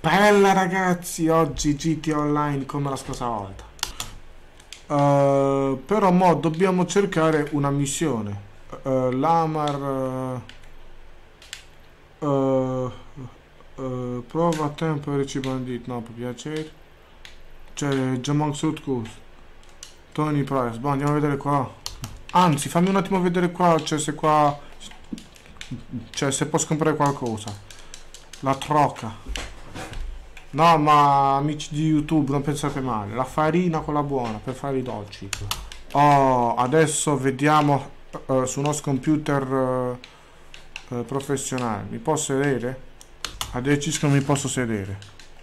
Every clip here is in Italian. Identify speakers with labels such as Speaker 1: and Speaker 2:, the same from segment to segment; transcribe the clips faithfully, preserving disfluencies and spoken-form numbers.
Speaker 1: Bella ragazzi, oggi G T A Online come la scorsa volta. Uh, però mo dobbiamo cercare una missione. Uh, Lamar uh, uh, uh, prova a tempo e ricci bandit. No, per piacere. C'è Jamal Sutkus, Tony Price. Boh, andiamo a vedere qua. Anzi, fammi un attimo vedere qua. Cioè se qua, cioè se posso comprare qualcosa. La trocca. No, ma amici di YouTube, non pensate male. La farina quella buona per fare i dolci. Oh, adesso vediamo uh, su uno computer uh, uh, professionale. Mi posso sedere? Ha deciso che non mi posso sedere.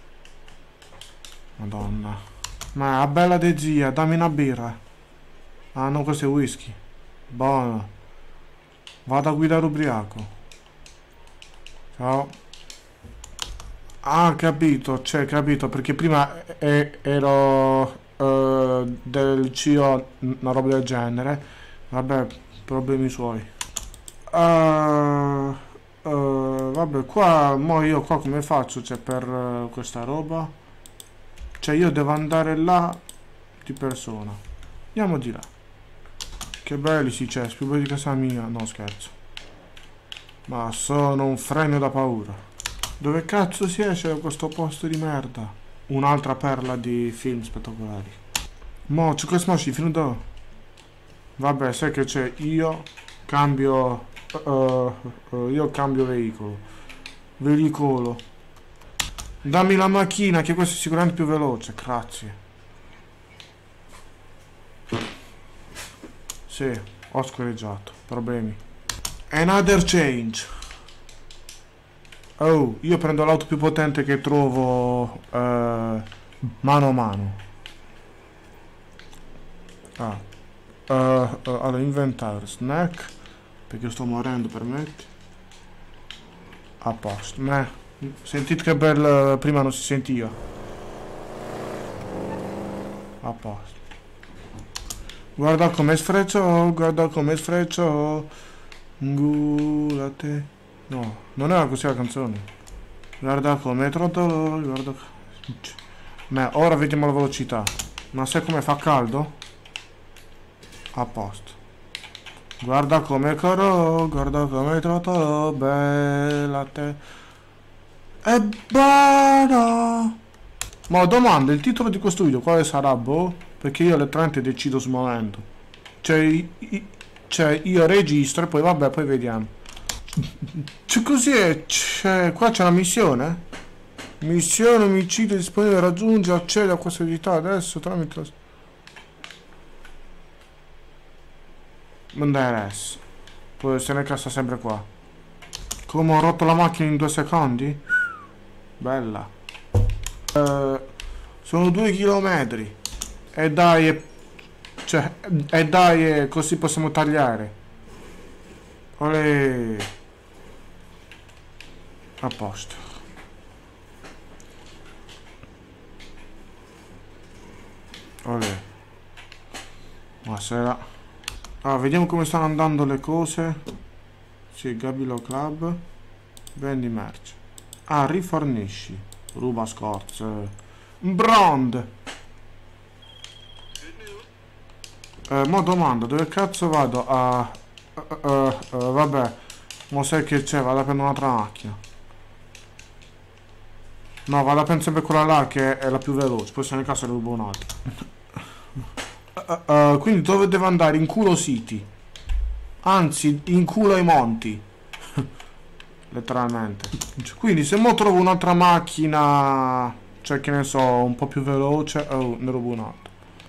Speaker 1: Madonna. Ma bella de zia, dammi una birra. Ah no, questo è whisky. Buono. Vado a guidare ubriaco. Ciao. Ah, capito, cioè, capito, perché prima e- ero uh, del C O, una roba del genere. Vabbè, problemi suoi. Uh, uh, vabbè, qua, mo io qua come faccio, cioè, per uh, questa roba? Cioè, io devo andare là di persona. Andiamo di là. Che belli si c'è, più belli di casa mia. No, scherzo. Ma sono un freno da paura. Dove cazzo si esce da questo posto di merda? Un'altra perla di film spettacolari. Mo, c'è questo moshi finito. Vabbè, sai che c'è? Io cambio uh, uh, io cambio veicolo. Veicolo. Dammi la macchina, che questo è sicuramente più veloce. Grazie. Sì, ho scorreggiato. Problemi. Another change. Oh, io prendo l'auto più potente che trovo uh, mano a mano. Ah. Uh, uh, allora, inventario, snack. Perché sto morendo, permetti. A posto. Meh. Sentite che bello, prima non si sentiva. A posto. Guarda come sfreccio, guarda come sfreccio. Ngulate. No, non era così la canzone. Guarda come trotolo, guarda. Beh, ora vediamo la velocità. Ma sai come fa caldo? A posto. Guarda come corro, guarda come trotolo, bella te. È buono! Ma domanda, il titolo di questo video quale sarà, boh? Perché io letteralmente decido sul momento. Cioè, cioè io registro e poi vabbè, poi vediamo. C'è così è, c'è, qua c'è una missione. Missione omicidio disponibile, raggiunge, accede a questa unità adesso tramite la... Non interessa. Poi se ne cassa sempre qua. Come ho rotto la macchina in due secondi? Bella. Uh, sono due chilometri. E dai, e, cioè, e dai, e così possiamo tagliare. Olè. A posto. Olè. Buonasera. Ah, vediamo come stanno andando le cose. Sì, Gabilo Club. Vendi merce. Ah, rifornisci. Ruba scorze. Brand. Eh, mo domanda, dove cazzo vado a... Uh, uh, uh, vabbè. Mo sai che c'è, vado a prendere un'altra macchina. No, vado a prendere sempre quella là che è la più veloce. Poi se nel caso ne rubo un'altra. uh, uh, Quindi dove devo andare? In culo City. Anzi, in culo ai monti. Letteralmente. Quindi se mo trovo un'altra macchina, cioè che ne so, un po' più veloce, oh, ne rubo un'altra.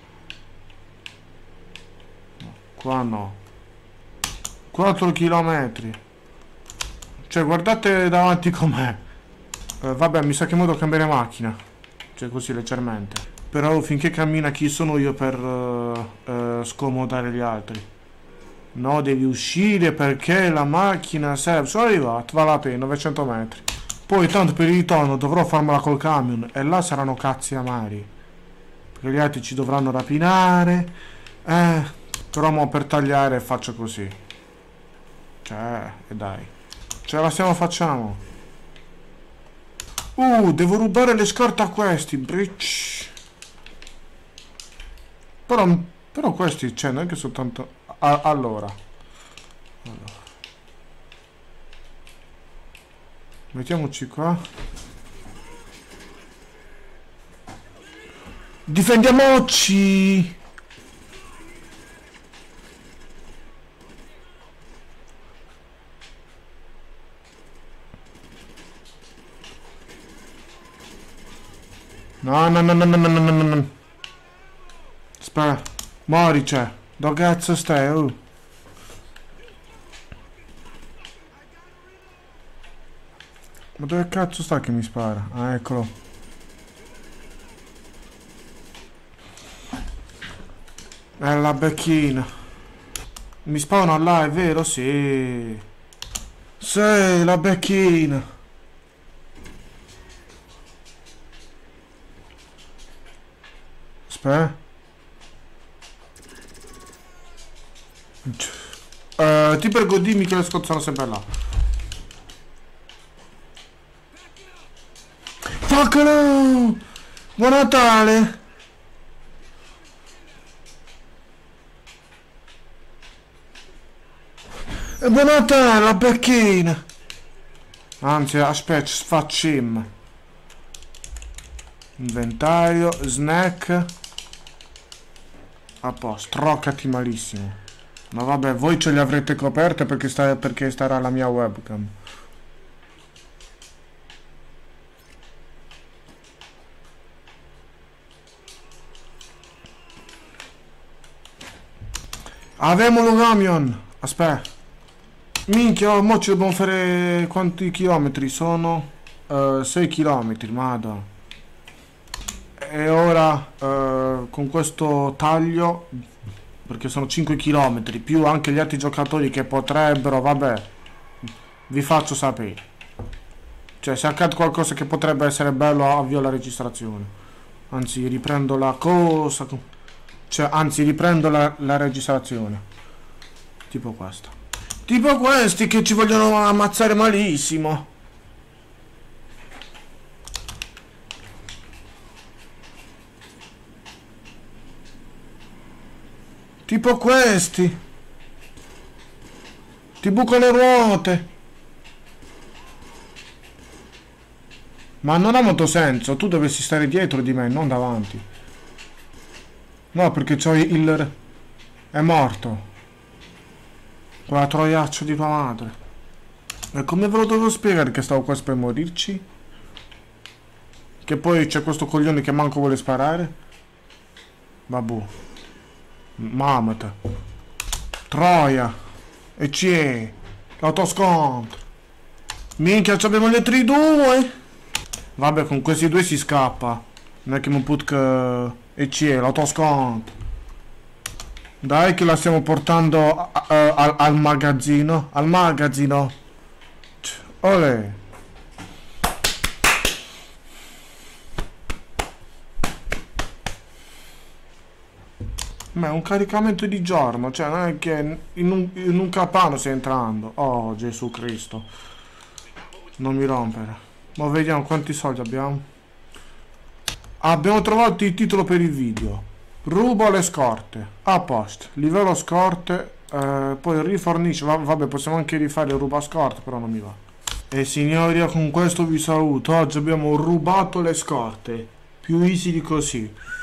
Speaker 1: No, qua no. quattro chilometri. Cioè guardate davanti com'è. Uh, vabbè, mi sa che mo devo cambiare macchina. Cioè così leggermente. Però finché cammina chi sono io per uh, uh, scomodare gli altri? No, devi uscire perché la macchina serve. Sono arrivato, vale la pena, novecento metri. Poi tanto per il ritorno dovrò farmela col camion. E là saranno cazzi amari. Perché gli altri ci dovranno rapinare. Eh, però mo per tagliare faccio così. Cioè, e dai. Ce la stiamo facciamo. Uh, devo rubare le scorte a questi, bridge. Però, però questi, cioè, non è che soltanto... Ah, allora. allora. Mettiamoci qua. Difendiamoci! No, no, no, no, no, no, no, no, no. Aspetta. Morice. Dove cazzo stai? Oh. Ma dove cazzo sta che mi spara? Ah, eccolo. È la becchina. Mi spawna là, è vero? Sì. Sì, la becchina. Aspetta. Uh, ti prego dimmi che le scotte sono sempre là. Faccolo! Buon Natale! E buon Natale, la becchina! Anzi, aspetta, facciamo. Inventario, snack. A posto, troccati malissimo. Ma vabbè, voi ce le avrete coperte perché, sta, perché starà la mia webcam. Avemo un camion. Aspetta. Minchia, mo ci dobbiamo fare quanti chilometri? Sono uh, sei chilometri, madonna. E ora uh, con questo taglio, perché sono cinque chilometri, più anche gli altri giocatori che potrebbero, vabbè, vi faccio sapere. Cioè, se accade qualcosa che potrebbe essere bello, avvio la registrazione. Anzi, riprendo la cosa. Cioè, anzi, riprendo la, la registrazione. Tipo questo. Tipo questi che ci vogliono ammazzare malissimo. Tipo questi. Ti buco le ruote. Ma non ha molto senso. Tu dovresti stare dietro di me, non davanti. No, perché c'ho il... È morto. Quella troiaccia di tua madre. E come ve lo devo spiegare che stavo qua per morirci? Che poi c'è questo coglione che manco vuole sparare? Vabbè. Mamata. Troia. E c'è. L'autoscontro. Minchia, abbiamo le tre due. Vabbè, con questi due si scappa. Non è che mi put che... E c'è, l'autoscontro. Dai che la stiamo portando a, a, a, al magazzino. Al magazzino. Olè. Ma è un caricamento di giorno. Cioè non è che in un, in un capano stai entrando. Oh Gesù Cristo. Non mi rompere. Ma vediamo quanti soldi abbiamo. Abbiamo trovato il titolo per il video. Rubo le scorte. A posto. Livello scorte. Eh, poi rifornisce. Vabbè, possiamo anche rifare il ruba scorte, però non mi va. E signori, con questo vi saluto. Oggi abbiamo rubato le scorte. Più easy di così.